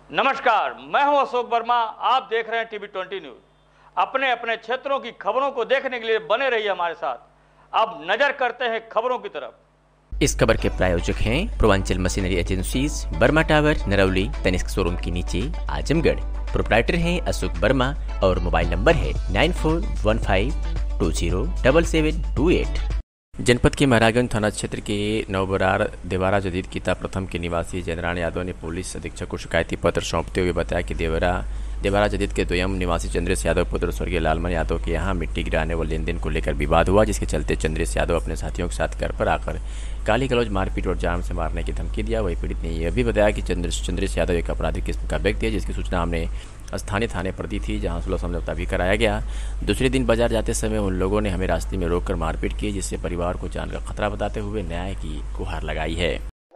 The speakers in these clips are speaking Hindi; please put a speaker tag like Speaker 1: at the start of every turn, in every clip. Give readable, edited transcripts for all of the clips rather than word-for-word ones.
Speaker 1: नमस्कार, मैं हूं अशोक वर्मा। आप देख रहे हैं टीवी 20 न्यूज। अपने अपने क्षेत्रों की खबरों को देखने के लिए बने रहिए हमारे साथ। अब नजर करते हैं खबरों की तरफ।
Speaker 2: इस खबर के प्रायोजक हैं Purvanchal machinery agencies, Burma tower, Narauli, Tanishq showroom के नीचे, आजमगढ़। प्रोप्राइटर हैं अशोक वर्मा और मोबाइल नंबर है 9415207728। जनपद के महराजगंज थाना क्षेत्र के नवबरार देवारा जदीद किता प्रथम के निवासी जयनारायण यादव ने पुलिस अधीक्षक को शिकायती पत्र सौंपते हुए बताया कि देवारा जदीद के द्वयम निवासी चंद्रेश यादव पुत्र स्वर्गीय लालमन यादव के यहाँ मिट्टी गिराने व लेन देन को लेकर विवाद हुआ, जिसके चलते चंद्रेश यादव अपने साथियों के साथ घर पर आकर गाली गलौज, मारपीट और जान से मारने की धमकी दिया। वही पीड़ित ने यह भी बताया कि चंद्रेश यादव एक आपराधिक किस्म का व्यक्ति है, जिसकी सूचना हमने स्थानीय थाने पर दी थी, जहां सुलह समझौता भी कराया गया। दूसरे दिन बाजार जाते समय उन लोगों ने हमें रास्ते में रोककर मारपीट की, जिससे परिवार को जान का खतरा बताते हुए न्याय की गुहार लगाई है।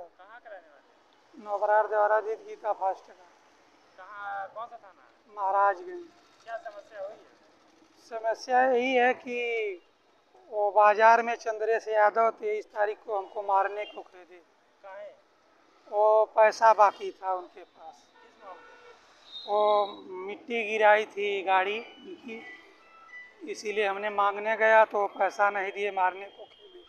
Speaker 3: नवबरार देवारा गीता फास्ट का।
Speaker 1: कहाँ, कौन सा थाना?
Speaker 3: महाराजगंज।
Speaker 1: क्या समस्या हुई है?
Speaker 3: समस्या यही है कि वो बाजार में चंद्रेश यादव 23 तारीख को हमको मारने को खरीदे।
Speaker 1: काहे?
Speaker 3: वो पैसा बाकी था उनके पास।
Speaker 1: किस मामले?
Speaker 3: वो मिट्टी गिराई थी गाड़ी उनकी, इसीलिए हमने मांगने गया तो पैसा नहीं दिए, मारने को खेले।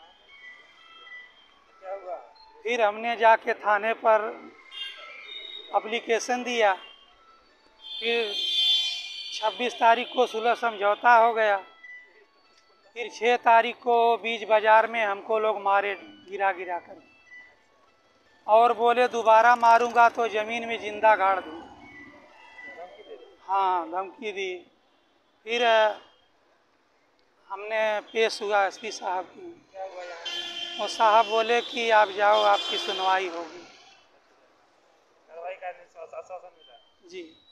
Speaker 1: क्या हुआ?
Speaker 3: फिर हमने जाके थाने पर एप्लीकेशन दिया। फिर 26 तारीख को सुलह समझौता हो गया। फिर 6 तारीख को बीच बाजार में हमको लोग मारे गिरा कर, और बोले दोबारा मारूंगा तो ज़मीन में जिंदा गाड़ दूँ। हाँ, धमकी दी। फिर हमने पेश हुआ एसपी साहब की। वो साहब बोले कि आप जाओ, आपकी सुनवाई होगी।
Speaker 1: कार्रवाई करने से आश्वासन मिला?
Speaker 3: जी।